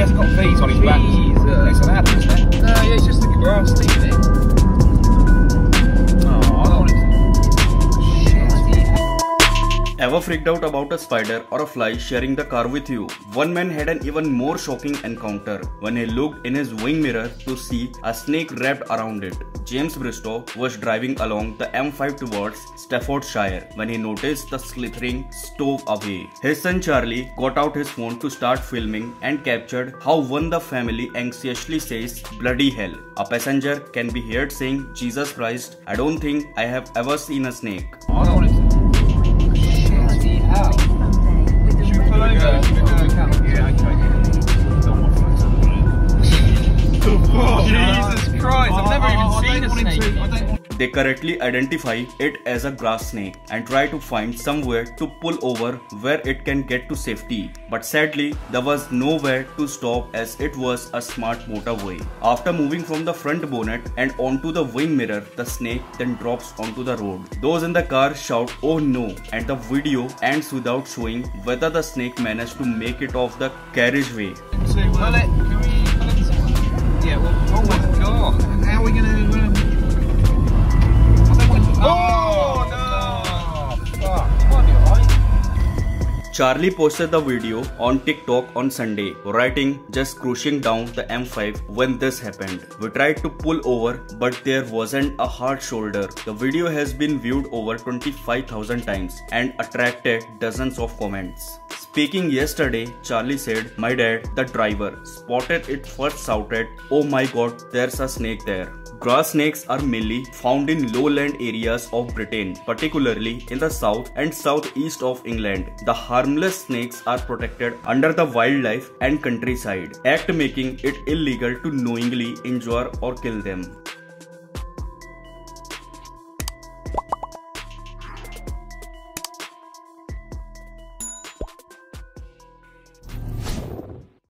hasn't got V's on his back. It's an apple, isn't it? No, yeah, it's just like a grass leaf, isn't it? Oh, I don't want it to... Ever freaked out about a spider or a fly sharing the car with you? One man had an even more shocking encounter when he looked in his wing mirror to see a snake wrapped around it. James Bristow was driving along the M5 towards Staffordshire when he noticed the slithering stove away. His son Charlie got out his phone to start filming and captured how one the family anxiously says, "Bloody hell." A passenger can be heard saying, "Jesus Christ, I don't think I have ever seen a snake." I don't want it to... Should we pull over? Yeah, okay. Jesus Christ, I've never even seen a snake. They correctly identify it as a grass snake and try to find somewhere to pull over where it can get to safety. But sadly, there was nowhere to stop as it was a smart motorway. After moving from the front bonnet and onto the wing mirror, the snake then drops onto the road. Those in the car shout, "Oh no," and the video ends without showing whether the snake managed to make it off the carriageway. Yeah, well, oh my god, how are we going to... Oh no! Fuck, it might be alright. Charlie posted the video on TikTok on Sunday, writing, "Just cruising down the M5 when this happened. We tried to pull over, but there wasn't a hard shoulder." The video has been viewed over 25,000 times and attracted dozens of comments. Speaking yesterday, Charlie said, "My dad, the driver, spotted it first, shouted, 'Oh my god, there's a snake there.'" Grass snakes are mainly found in lowland areas of Britain, particularly in the south and southeast of England. The harmless snakes are protected under the Wildlife and Countryside Act, making it illegal to knowingly injure or kill them.